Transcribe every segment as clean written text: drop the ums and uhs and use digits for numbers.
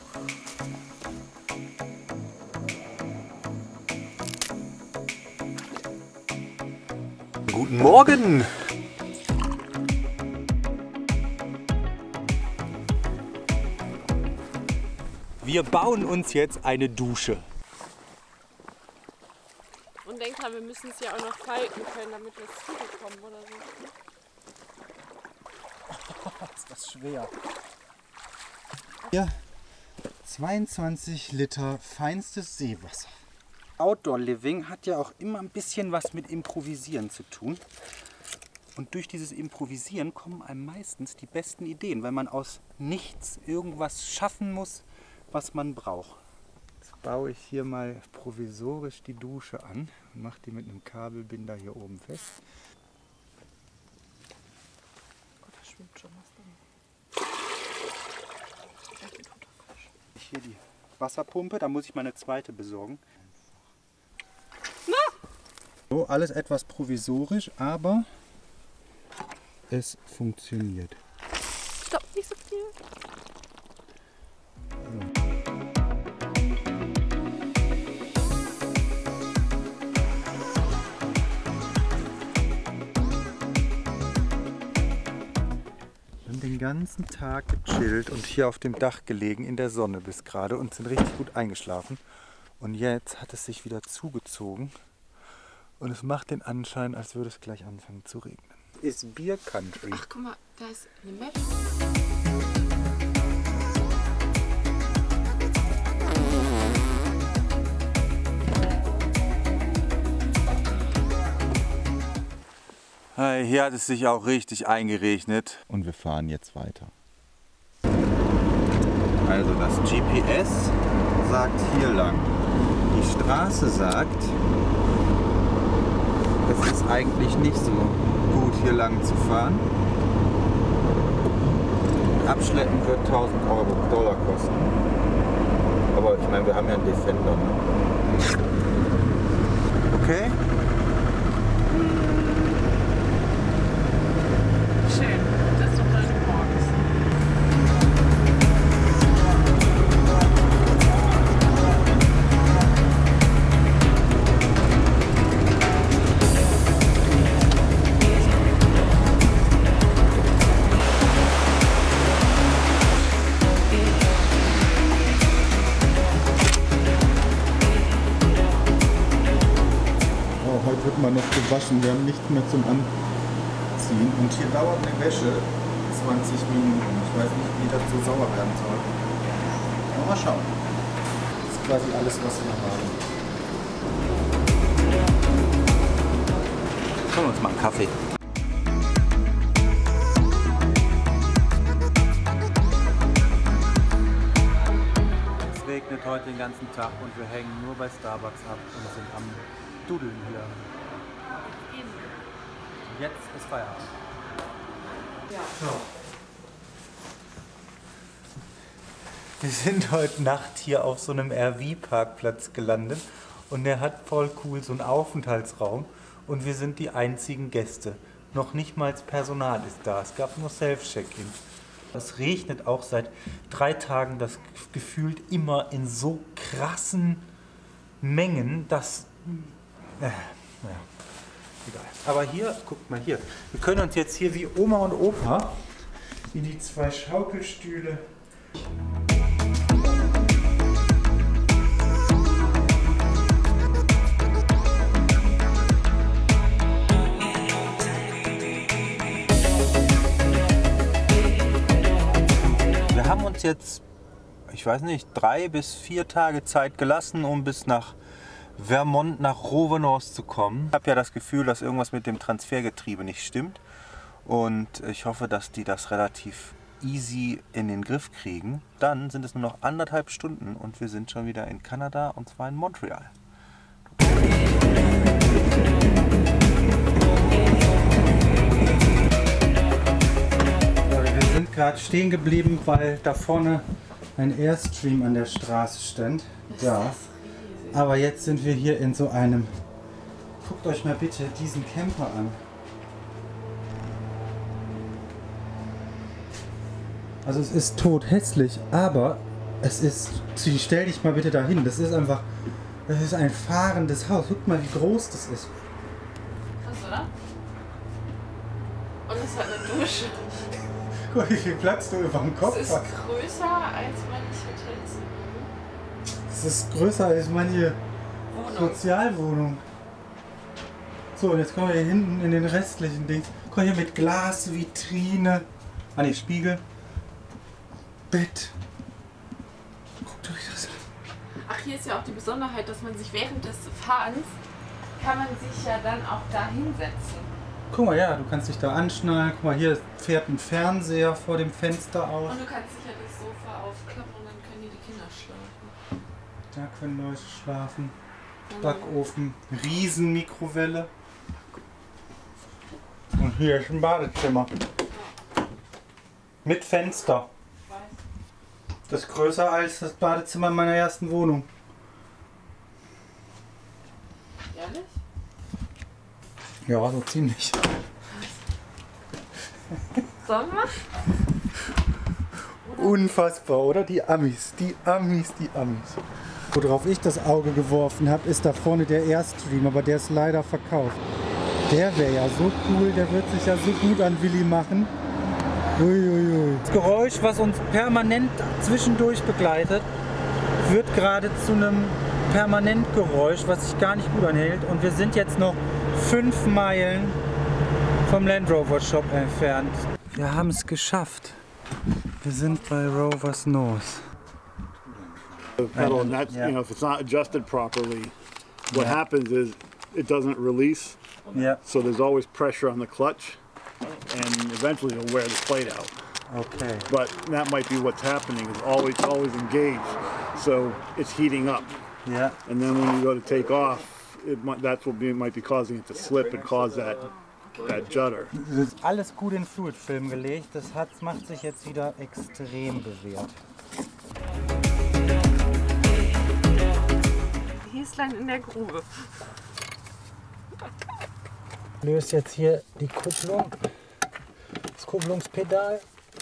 Guten Morgen! Wir bauen uns jetzt eine Dusche. Und denkt dran, wir müssen es ja auch noch falten können, damit wir es zubekommen oder so. Ist das schwer. Hier 22 Liter feinstes Seewasser. Outdoor Living hat ja auch immer ein bisschen was mit Improvisieren zu tun. Und durch dieses Improvisieren kommen einem meistens die besten Ideen, weil man aus nichts irgendwas schaffen muss, was man braucht. Jetzt baue ich hier mal provisorisch die Dusche an und mache die mit einem Kabelbinder hier oben fest. Oh, da schwimmt schon was drin. Hier die Wasserpumpe, da muss ich meine zweite besorgen. So, alles etwas provisorisch, aber es funktioniert. Stopp, nicht so viel. Wir haben den ganzen Tag gechillt und hier auf dem Dach gelegen in der Sonne bis gerade und sind richtig gut eingeschlafen. Und jetzt hat es sich wieder zugezogen und es macht den Anschein, als würde es gleich anfangen zu regnen. Ist Beer Country. Ach, guck mal, da ist eine Map. Hier hat es sich auch richtig eingeregnet. Und wir fahren jetzt weiter. Also das GPS sagt hier lang. Die Straße sagt, es ist eigentlich nicht so gut hier lang zu fahren. Abschleppen wird 1000 Dollar kosten. Aber ich meine, wir haben ja einen Defender. Ne? Okay? Schön, das ist doch heute morgens. Oh, heute wird mal noch gewaschen, wir haben nichts mehr zum Anziehen. Und hier dauert eine Wäsche 20 Minuten. Ich weiß nicht, wie das so sauer werden soll. Aber mal schauen. Das ist quasi alles, was wir haben. Holen wir uns mal einen Kaffee. Es regnet heute den ganzen Tag und wir hängen nur bei Starbucks ab und sind am Dudeln hier. Jetzt ist Feierabend. Ja. So. Wir sind heute Nacht hier auf so einem RV-Parkplatz gelandet und der hat voll cool so einen Aufenthaltsraum und wir sind die einzigen Gäste. Noch nicht mal das Personal ist da, es gab nur Self-Check-In. Es regnet auch seit 3 Tagen, das gefühlt immer in so krassen Mengen, dass... naja. Egal. Aber hier, guckt mal hier, wir können uns jetzt hier wie Oma und Opa in die 2 Schaukelstühle. Wir haben uns jetzt, ich weiß nicht, 3 bis 4 Tage Zeit gelassen, um bis nach Vermont nach Rovenos zu kommen. Ich habe ja das Gefühl, dass irgendwas mit dem Transfergetriebe nicht stimmt und ich hoffe, dass die das relativ easy in den Griff kriegen. Dann sind es nur noch 1,5 Stunden und wir sind schon wieder in Kanada und zwar in Montreal. Wir sind gerade stehen geblieben, weil da vorne ein Airstream an der Straße stand. Ja. Aber jetzt sind wir hier in so einem... Guckt euch mal bitte diesen Camper an. Also es ist tothässlich, aber Es ist, stell dich mal bitte dahin, das ist einfach, das ist ein fahrendes Haus. Guck mal, wie groß das ist. Krass, oder? Und es hat eine Dusche. Guck mal, wie viel Platz du über dem Kopf Es hast. ist größer als manche Hotels. Es ist größer als manche Sozialwohnung. So, und jetzt kommen wir hier hinten in den restlichen Ding. Guck mal hier mit Glas, Vitrine. Ah ne, Spiegel. Bett. Guckt euch das an. Ach, hier ist ja auch die Besonderheit, dass man sich während des Fahrens kann man sich ja dann auch da hinsetzen. Guck mal, ja, du kannst dich da anschnallen. Guck mal, hier fährt ein Fernseher vor dem Fenster aus. Und du kannst sicher das Sofa aufklappen und dann können die Kinder schlafen. Da können Leute schlafen. Backofen, Riesenmikrowelle. Und hier ist ein Badezimmer. Mit Fenster. Das ist größer als das Badezimmer in meiner ersten Wohnung. Ehrlich? Ja, so ziemlich. Sollen wir? Unfassbar, oder? Die Amis, die Amis, die Amis. Worauf ich das Auge geworfen habe, ist da vorne der Airstream, aber der ist leider verkauft. Der wäre ja so cool, der wird sich ja so gut an Willi machen. Uiuiui. Das Geräusch, was uns permanent zwischendurch begleitet, wird gerade zu einem Permanentgeräusch, was sich gar nicht gut anhält. Und wir sind jetzt noch 5 Meilen vom Land Rover Shop entfernt. Wir haben es geschafft. Wir sind bei Rovers North. The pedal, and that's, you know, if it's not adjusted properly, what happens is it doesn't release. Yeah. So there's always pressure on the clutch, and eventually it'll wear the plate out. Okay. But that might be what's happening. It's always engaged, so it's heating up. Yeah. And then when you go to take off, that's what might be causing it to slip and cause that judder. Das ist alles gut in Fluidfilm gelegt. Das macht sich jetzt wieder extrem bewährt. Häslein in der Grube. Ich löse jetzt hier die Kupplung, das Kupplungspedal.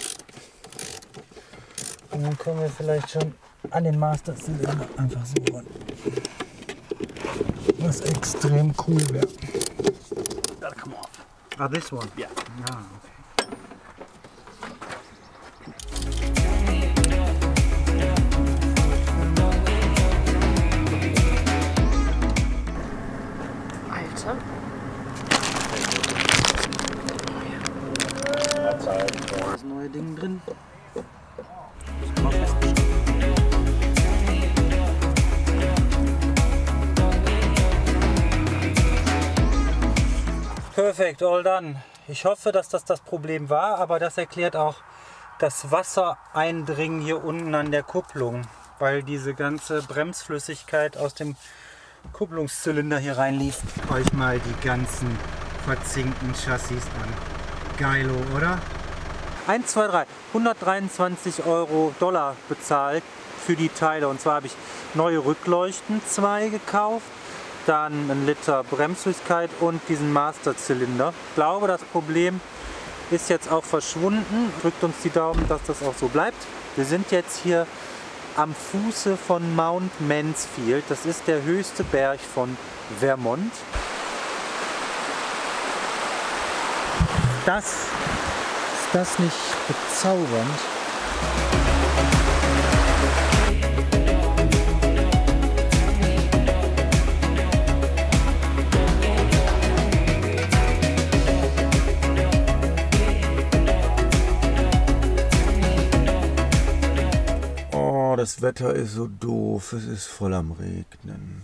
Und dann kommen wir vielleicht schon an den Master Cylinder einfach so ran. Was extrem cool wäre. That'll come off. Ah, this one? Yeah. Ja, okay. Alter. Das neue Ding drin. Perfekt, all done. Ich hoffe, dass das Problem war, aber das erklärt auch das Wassereindringen hier unten an der Kupplung, weil diese ganze Bremsflüssigkeit aus dem Kupplungszylinder hier reinlief. Euch mal die ganzen verzinkten Chassis an. Geilo, oder? 1, 2, 3. 123 Dollar bezahlt für die Teile. Und zwar habe ich neue Rückleuchten 2 gekauft, dann 1 Liter Bremsflüssigkeit und diesen Masterzylinder. Ich glaube, das Problem ist jetzt auch verschwunden. Drückt uns die Daumen, dass das auch so bleibt. Wir sind jetzt hier am Fuße von Mount Mansfield. Das ist der höchste Berg von Vermont. Ist das nicht bezaubernd? Oh, das Wetter ist so doof. Es ist voll am Regnen.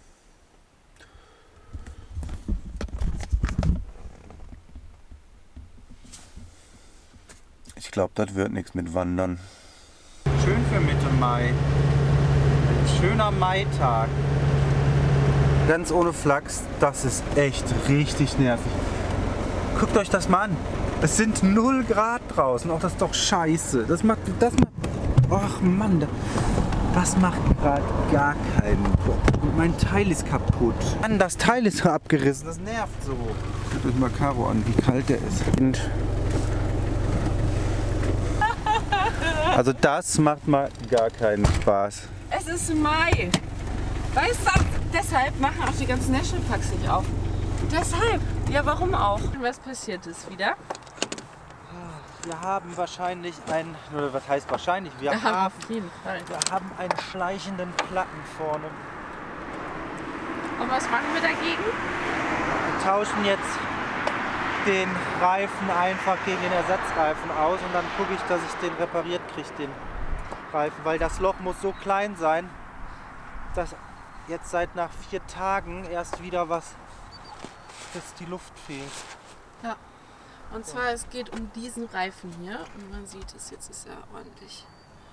Ich glaube, das wird nichts mit Wandern. Schön für Mitte Mai. Schöner Maitag. Ganz ohne Flachs, das ist echt richtig nervig. Guckt euch das mal an. Es sind 0 Grad draußen. Auch das ist doch scheiße. Das macht. Ach Mann, das macht gerade gar keinen Bock. Und mein Teil ist kaputt. Mann, das Teil ist abgerissen. Das nervt so. Guckt euch mal Caro an, wie kalt der ist. Und Also das macht mal gar keinen Spaß. Es ist Mai. Weißt du, deshalb machen auch die ganzen Nationalparks nicht auf. Deshalb. Ja, warum auch? Was passiert ist wieder? Wir haben wahrscheinlich oder was heißt wahrscheinlich? Wir Auf jeden Fall. haben einen schleichenden Platten vorne. Und was machen wir dagegen? Wir tauschen jetzt den Reifen einfach gegen den Ersatzreifen aus und dann gucke ich, dass ich den repariert kriege, den Reifen, weil das Loch muss so klein sein, dass jetzt nach 4 Tagen erst wieder dass die Luft fehlt. Ja. Und zwar, es geht um diesen Reifen hier und man sieht es, jetzt ist er ordentlich.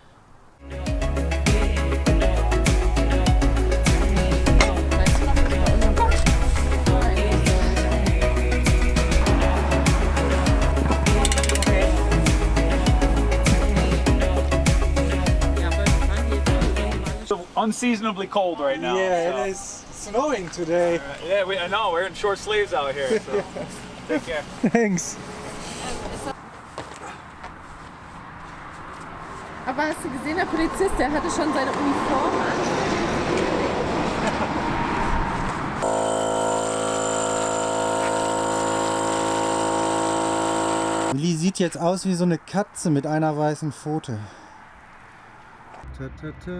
Weißt du noch, was bei unserem unseasonably cold right now. Yeah, it is snowing today. Yeah, I know. We're in short sleeves out here. So take care. Thanks. Aber hast du gesehen, der Polizist, der hatte schon seine Uniform an. Willi sieht jetzt aus wie so eine Katze mit einer weißen Pfote. Ta, ta, ta.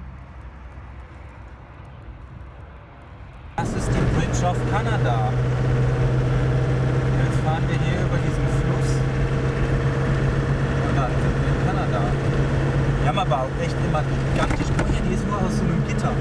Das ist die Bridge of Canada. Jetzt fahren wir hier über diesen Fluss. Und dann sind wir in Kanada. Wir haben aber auch echt immer gigantisch. Guck hier, die ist nur aus so einem Gitter.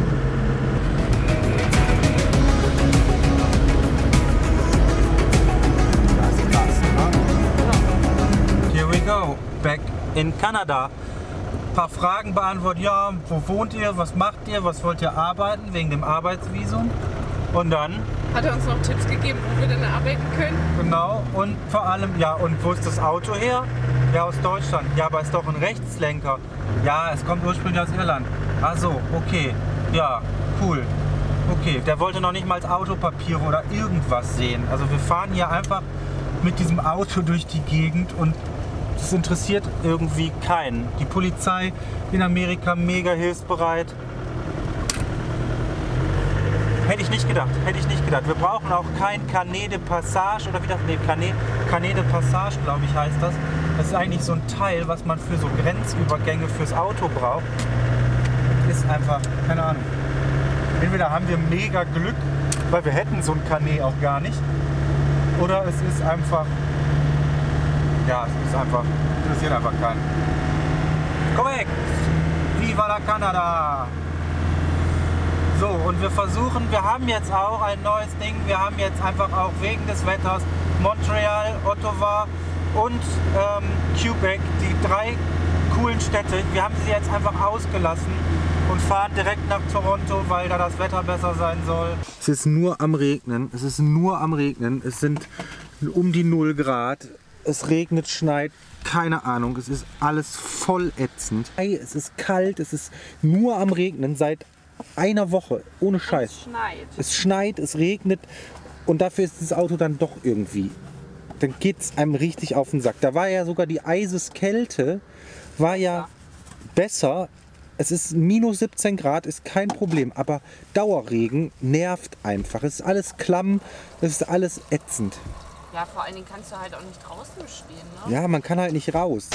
Das ist krass, ne? Here we go. Back in Canada. Ein paar Fragen beantwortet. Ja, wo wohnt ihr? Was macht ihr? Was wollt ihr arbeiten? Wegen dem Arbeitsvisum. Und dann? Hat er uns noch Tipps gegeben, wo wir denn arbeiten können? Genau. Und vor allem, ja, und wo ist das Auto her? Ja, aus Deutschland. Ja, aber ist doch ein Rechtslenker. Ja, es kommt ursprünglich aus Irland. Ach so, okay. Ja, cool. Okay, der wollte noch nicht mal Autopapiere oder irgendwas sehen. Also wir fahren hier einfach mit diesem Auto durch die Gegend und das interessiert irgendwie keinen. Die Polizei in Amerika mega hilfsbereit. Hätte ich nicht gedacht, hätte ich nicht gedacht. Wir brauchen auch kein Carnet de Passage oder wie das, nee, Carnet de Passage, glaube ich, heißt das. Das ist eigentlich so ein Teil, was man für so Grenzübergänge fürs Auto braucht. Ist einfach, keine Ahnung. Entweder haben wir mega Glück, weil wir hätten so ein Carnet auch gar nicht. Oder es ist einfach, ja, es ist einfach, interessiert einfach keinen. Komm weg! Viva la Canada! So, und wir versuchen, wir haben jetzt auch ein neues Ding, wir haben jetzt einfach auch wegen des Wetters Montreal, Ottawa und Quebec, die 3 coolen Städte, wir haben sie jetzt einfach ausgelassen und fahren direkt nach Toronto, weil da das Wetter besser sein soll. Es ist nur am Regnen, es ist nur am Regnen, es sind um die 0 Grad, es regnet, schneit, keine Ahnung, es ist alles voll ätzend. Es ist kalt, es ist nur am Regnen seit einer Woche, ohne Scheiß. Es schneit. Es schneit, es regnet und dafür ist das Auto dann doch irgendwie, dann geht es einem richtig auf den Sack. Da war ja sogar die Eiseskälte, war ja besser. Es ist minus 17 Grad, ist kein Problem, aber Dauerregen nervt einfach. Es ist alles klamm, es ist alles ätzend. Ja, vor allen Dingen kannst du halt auch nicht draußen stehen, ne? Ja, man kann halt nicht raus.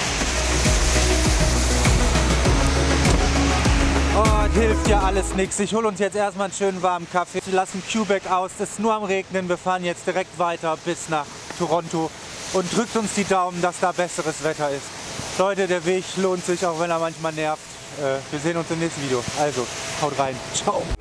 Oh, hilft ja alles nichts. Ich hole uns jetzt erstmal einen schönen warmen Kaffee. Wir lassen Quebec aus. Es ist nur am Regnen. Wir fahren jetzt direkt weiter bis nach Toronto und drückt uns die Daumen, dass da besseres Wetter ist. Leute, der Weg lohnt sich, auch wenn er manchmal nervt. Wir sehen uns im nächsten Video. Also, haut rein. Ciao.